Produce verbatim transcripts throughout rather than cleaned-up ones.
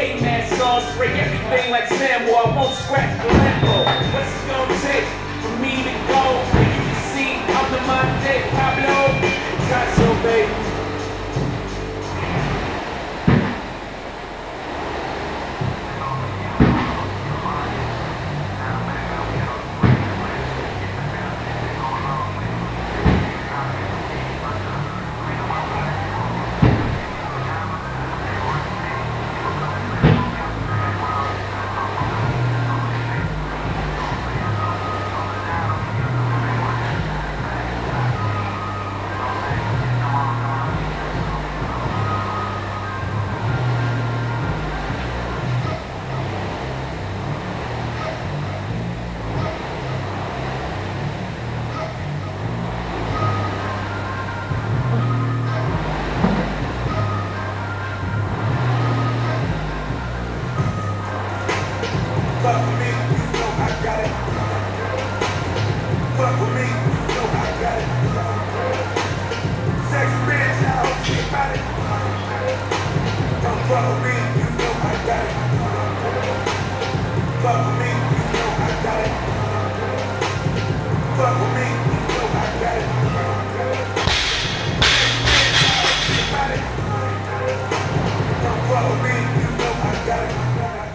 K-Mass sauce, break everything like Sambo. I won't scratch the Lambo. What's it gonna take for me to go? And you can see I'm the Monte Pablo Picasso, baby. Fuck with me, you know I got it. Fuck with me, you know I got it. Sex bitch, I don't keep about it. Don't fuck with me, you know I got it. Fuck with me, you know I got it. Fuck with me, you know I got it. Sex bitch, I don't keep about it. Don't fuck with me, you know I got it.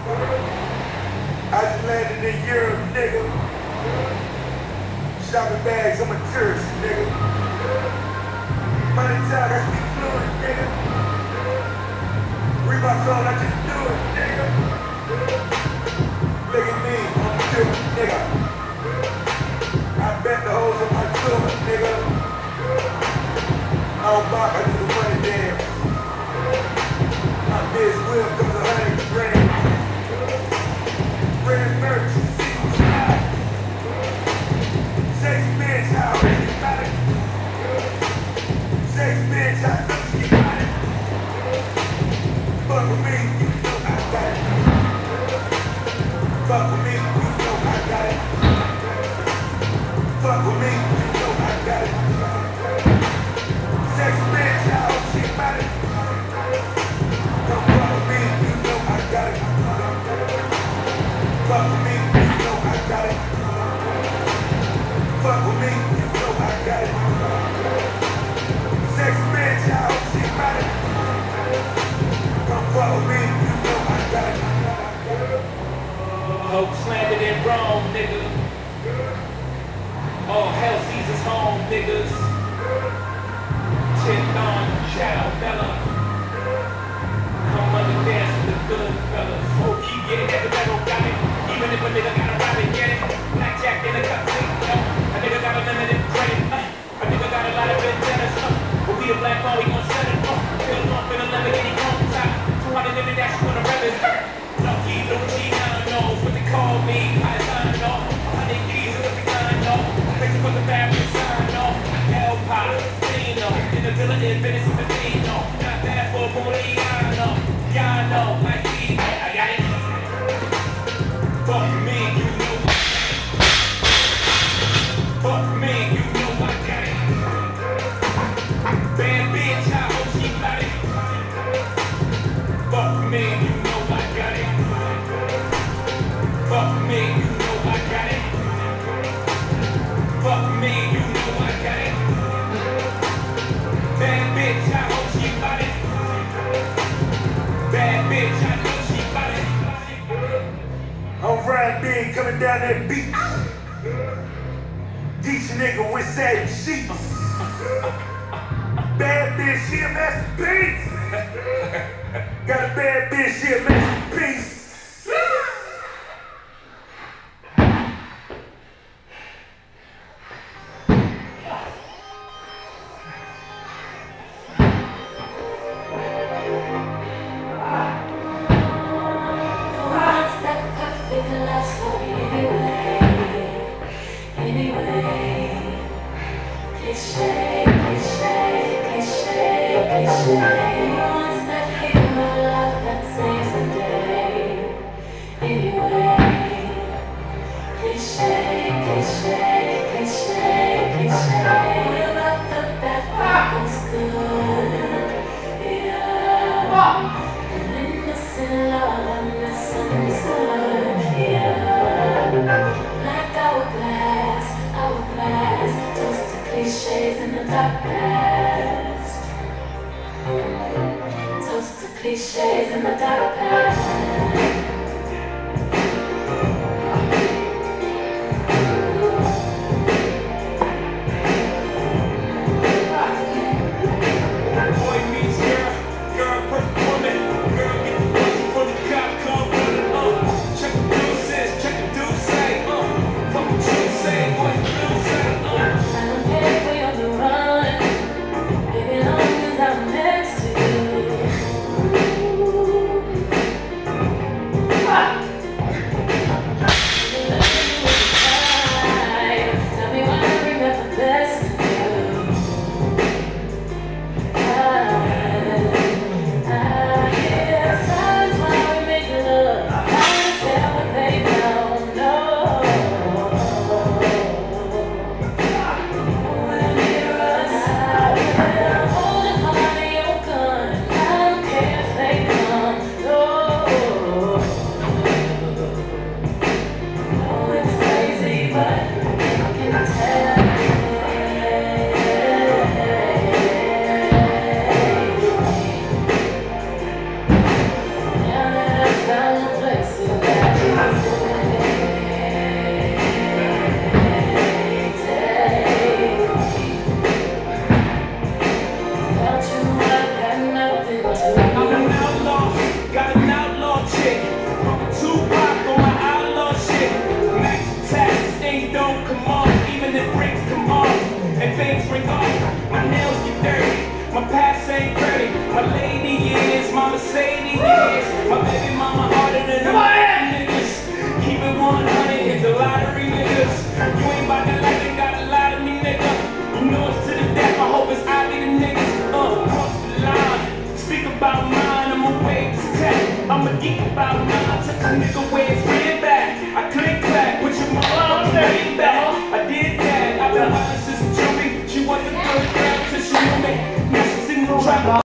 I just landed in Europe, nigga. Shopping bags, I'm a tourist, nigga. Money talk, I speak fluent, nigga. Reeboks on, I just do it, nigga. Look at me, I'm a doing, nigga. I bet the hoes on my tour, nigga. I don't bop, I do the money dance. My biz will comes a hundred grand. Brand merch, see what's hot. Sex bitch, how she got it. Sex bitch, I know she got it. Fuck with me, you know I got it. Fuck with me, you know I got it. Fuck with me, you know I got it. Sex bitch, how she got it. Don't fuck with me, you know I got it. Fuck with me, you know I got it. Fuck with me, you know I got it. Sex bitch, I hope she got it. Come fuck with me, you know I got it. Hoax landed in Rome, nigga. All hell sees us home, niggas. Chick on, Chow, Bella. Come on and dance with the good fellas. Oh, keep getting at the metal, got it. Even if a nigga gotta ride and get it. Blackjack in a cup, take no. A nigga got a limited credit. Uh, a nigga got a lot of vendettas. Uh, but we a black ball, we gon' set it. Uh, Fill off in a Lamborghini chrome top. two hundred in the dash, you wanna rev it. Lucky, Luigi, I don't know what they call me. I sign off. one hundred keys and what they line off. Picture for the bad, we sign off. El Padrino. In the villa in Venice, Medino. Not bad for a Boliano. Y'all know, like me, I got it. Fuck me, you know. Fuck me, you know I got it. Bad bitch, I hope she got it. Fuck me, you know I got it. Fuck me, you know I got it. Fuck me, you know I got it. Bad bitch, I hope she got it. Bad bitch, I know she got it. I'm riding big, coming down that beat. Teach a nigga with satin sheets. Bad bitch, she a masterpiece. Got a bad bitch, she a masterpiece. Love. I'm a geek about mine, took a nigga